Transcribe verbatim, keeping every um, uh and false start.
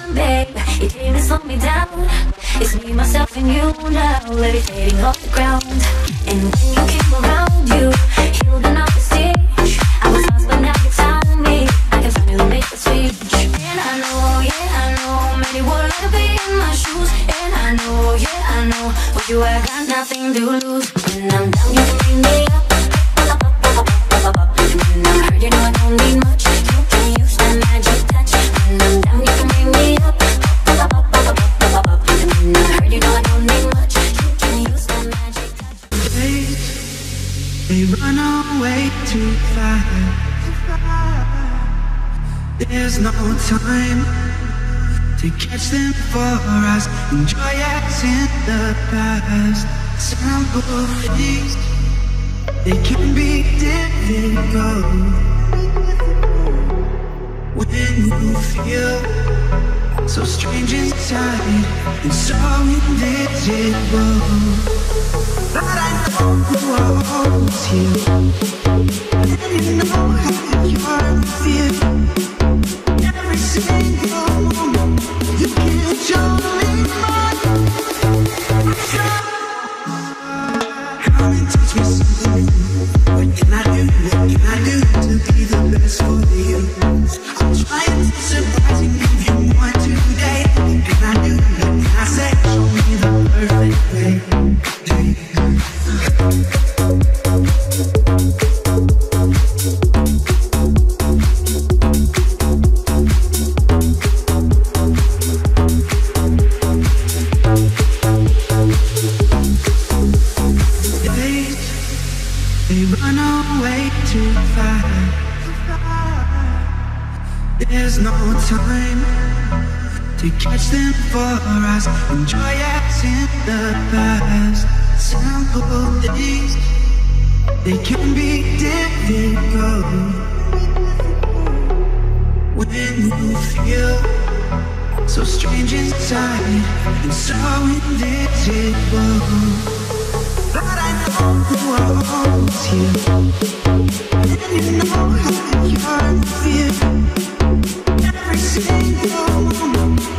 on, babe. You came to slow me down. It's me, myself, and you now, levitating off the ground. And when you came around, you healed another stitch. I was lost, but now you found me. I can finally make the switch. And I know, yeah, I know, many would like to be in my shoes. And I know, yeah, I know, with you I got nothing to lose. When I'm down, you can bring me up. Up, up, up, up, up, up, up. And when I'm hurt, you know I don't need much. You can use that magic touch. When I'm down, you can bring me up. Up, up, up, up, up, up, up. And when I'm hurt, you know I don't need much. You can use that magic touch. Days, they run away too fast. There's no time to catch them for us. Enjoy us in the past. Simple things, they can be difficult. When you feel so strange inside and so invisible, but I know who owns you, and you know how you're feeling. Every single moment you can show me mine. Come and teach me something. What can I do? What can I do to be the best for you? I'm trying to surprise and give you one today. What can I do? What can I say? Show me the perfect way. They run away too fast. There's no time to catch them for us. Enjoy us in the past. Simple things, they can be difficult. When you feel so strange inside and so invisible, but I know who owns you, and you know how you're feeling. Every single moment